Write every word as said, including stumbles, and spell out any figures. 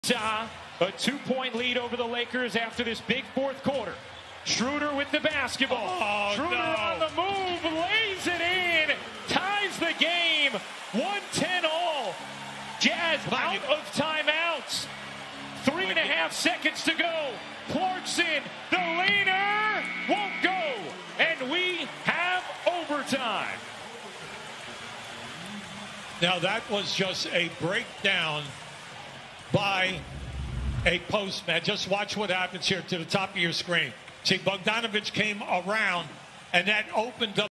Utah, a two-point lead over the Lakers after this big fourth quarter. Schroeder with the basketball. Oh, Schroeder no. on the move, lays it in, ties the game, one ten all. Jazz out of timeouts. Three and a half seconds to go. Clarkson, the leaner, won't go. And we have overtime. Now that was just a breakdown by a postman. Just watch what happens here to the top of your screen. See, Bogdanovich came around, and that opened up